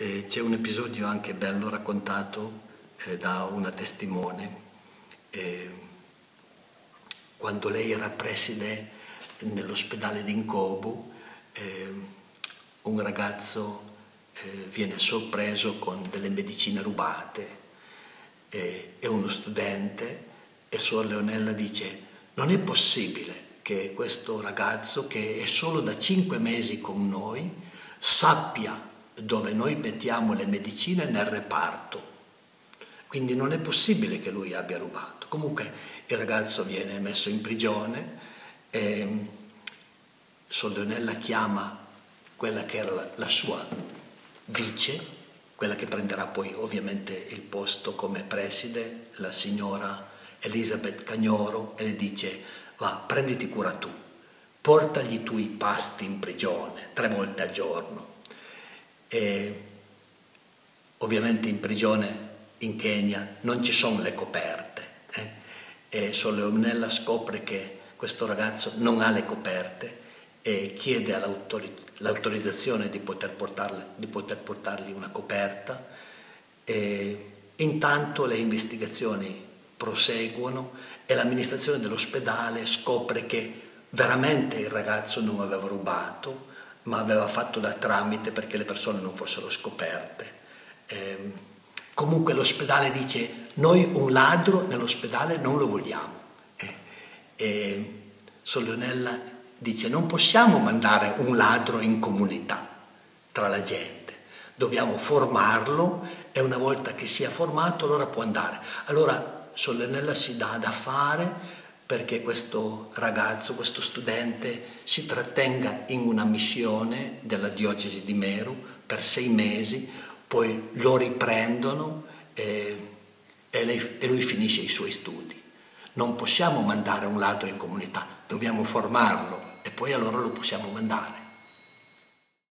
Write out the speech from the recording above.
C'è un episodio anche bello raccontato da una testimone. Quando lei era preside nell'ospedale di Nkobu, un ragazzo viene sorpreso con delle medicine rubate. È uno studente e Suor Leonella dice: non è possibile che questo ragazzo, che è solo da 5 mesi con noi, sappia dove noi mettiamo le medicine nel reparto. Quindi non è possibile che lui abbia rubato. Comunque il ragazzo viene messo in prigione e Suor Leonella chiama quella che era la sua vice, quella che prenderà poi ovviamente il posto come preside, la signora Elisabeth Cagnoro, e le dice: va, prenditi cura tu, portagli tu i pasti in prigione 3 volte al giorno. E ovviamente in prigione in Kenya non ci sono le coperte, e Suor Leonella scopre che questo ragazzo non ha le coperte e chiede l'autorizzazione di poter portargli una coperta. E intanto le investigazioni proseguono e l'amministrazione dell'ospedale scopre che veramente il ragazzo non aveva rubato, ma aveva fatto da tramite perché le persone non fossero scoperte. Comunque l'ospedale dice: noi un ladro nell'ospedale non lo vogliamo. E Suor Leonella dice: non possiamo mandare un ladro in comunità tra la gente, dobbiamo formarlo e una volta che sia formato allora può andare. Allora Suor Leonella si dà da fare perché questo ragazzo, questo studente, si trattenga in una missione della diocesi di Meru per 6 mesi, poi lo riprendono e lui finisce i suoi studi. Non possiamo mandare un ladro in comunità, dobbiamo formarlo e poi allora lo possiamo mandare.